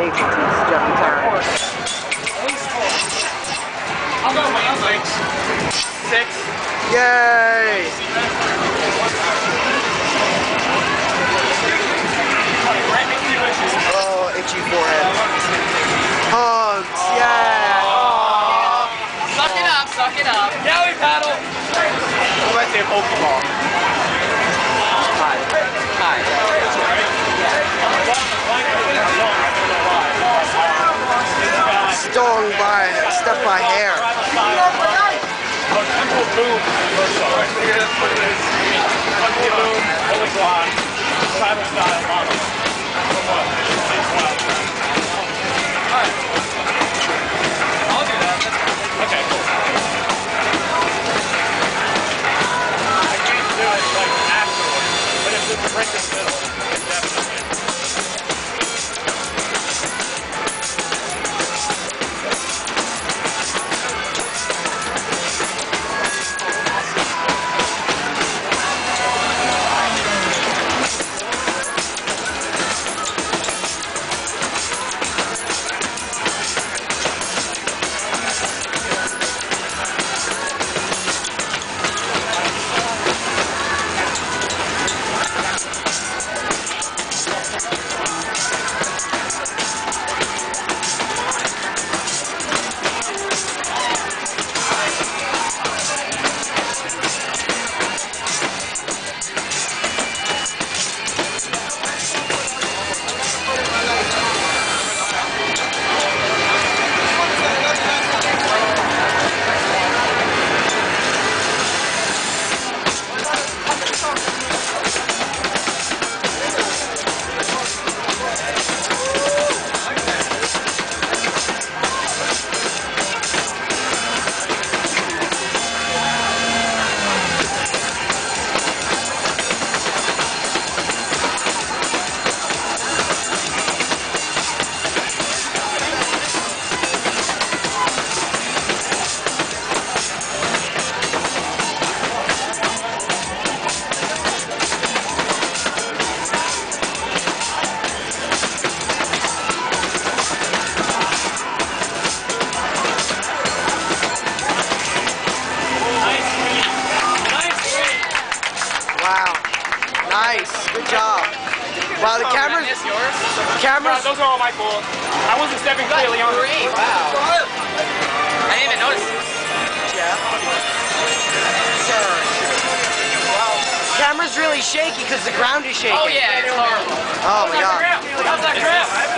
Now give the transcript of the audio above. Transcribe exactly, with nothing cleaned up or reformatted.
ready for these jumping times. I'll go my legs. Six. Yay! Oh, itchy forehead. Hugs, yeah! Oh. Suck it up, suck it up. Yeah, we paddle. I might say a Pokeball. Hi. Hi. Stung by, stuck by hair. I'll do that. Okay, cool. I can't do it like afterwards, but if it's right in the middle, it's definitely. Nice, good job. Wow, the cameras. Yours? Cameras. Those are all my fault. I wasn't stepping clearly on. Great, wow. I didn't even notice. Yeah. Camera's really shaky because the ground is shaking. Oh yeah, it's horrible. Oh my god. How's that grip?